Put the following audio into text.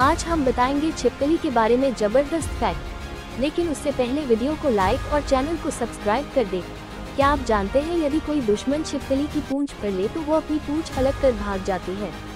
आज हम बताएंगे छिपकली के बारे में जबरदस्त फैक्ट। लेकिन उससे पहले वीडियो को लाइक और चैनल को सब्सक्राइब कर दे। क्या आप जानते हैं यदि कोई दुश्मन छिपकली की पूंछ पकड़ ले तो वो अपनी पूंछ अलग कर भाग जाती है।